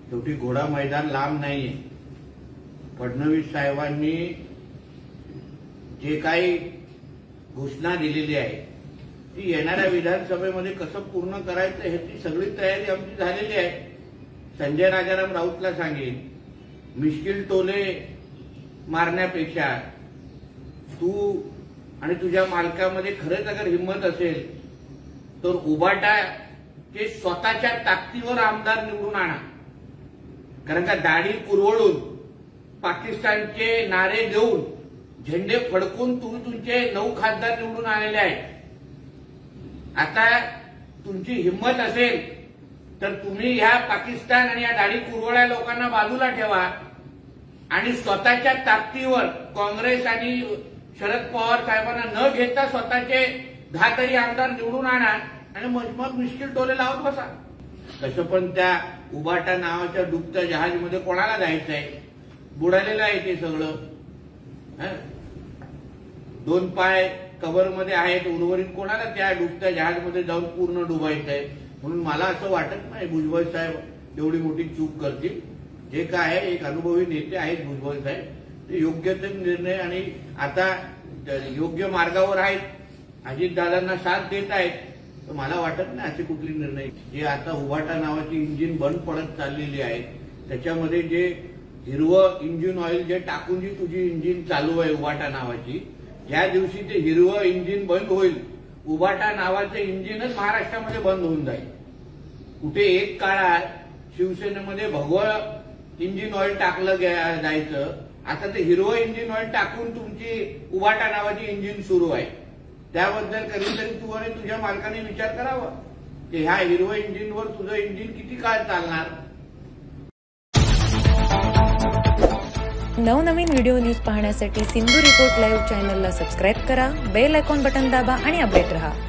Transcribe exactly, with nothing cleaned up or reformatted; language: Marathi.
शेवटी घोडा मैदान लांब नाहीये. फडणवीस साहेबांनी जे काही घोषणा दिलेली आहे ती येणाऱ्या विधानसभेमध्ये कसं पूर्ण करायचं ह्याची सगळी तयारी आमची झालेली आहे. संजय राजाराम राऊतला सांगेन, मिश्किल टोले मारण्यापेक्षा तू आणि तुझ्या मालकामध्ये खरंच अगर हिंमत असेल तर उबाटा ते स्वतःच्या ताकदीवर आमदार निवडून आणा. कारण का दाढी कुरवडून पाकिस्तानचे नारे देऊन झेंडे फडकून तुम्ही तुमचे नऊ खासदार निवडून आलेले आहेत. आता तुमची हिंमत असेल तर तुम्ही ह्या पाकिस्तान आणि या दाढी कुरवड्या लोकांना बाजूला ठेवा आणि स्वतःच्या ताकदीवर काँग्रेस आणि शरद पवार साहेबांना न घेता स्वतःचे दहा तरी आमदार निवडून आणा आणि मग मिश्किल टोले लावत बसा. तसं पण त्या उबाटा नावाच्या डुबत्या जहाजमध्ये कोणाला जायचं आहे? बुडालेलं आहे ते सगळं. दोन पाय कव्हरमध्ये आहेत, उर्वरित कोणाला त्या डुबत्या जहाजमध्ये जाऊन पूर्ण डुबायचं आहे? म्हणून मला असं वाटत नाही भुजबळ साहेब एवढी मोठी चूक करतील. जे काय आहे, एक अनुभवी नेते आहेत भुजबळ साहेब, ते योग्य ते निर्णय आणि आता योग्य मार्गावर आहेत, अजितदादांना साथ देत आहेत. तर मला वाटत नाही असे कुठले निर्णय. जे आता उबाटा नावाची इंजिन बंद पडत चाललेली आहे त्याच्यामध्ये जे हिरवं इंजिन ऑइल जे टाकून जी तुझी इंजिन चालू आहे उबाटा नावाची, ज्या दिवशी ते हिरवं इंजिन बंद होईल उबाटा नावाचं इंजिनच महाराष्ट्रामध्ये बंद होऊन जाईल. कुठे एक काळात शिवसेनेमध्ये भगवं इंजिन ऑइल टाकलं जायचं, आता ते हिरवं इंजिन ऑइल टाकून तुमची उबाटा नावाची इंजिन सुरू आहे. त्याबद्दल कधीतरी तू आणि तुझ्या मालकाने विचार करावा की ह्या हिरवं इंजिनवर तुझं इंजिन किती काळ चालणार. नवनवीन व्हिडिओ न्यूज पाहण्यासाठी सिंधू रिपोर्ट लाईव्ह चॅनलला सबस्क्राईब करा, बेल आयकॉन बटन दाबा आणि अपडेट रहा.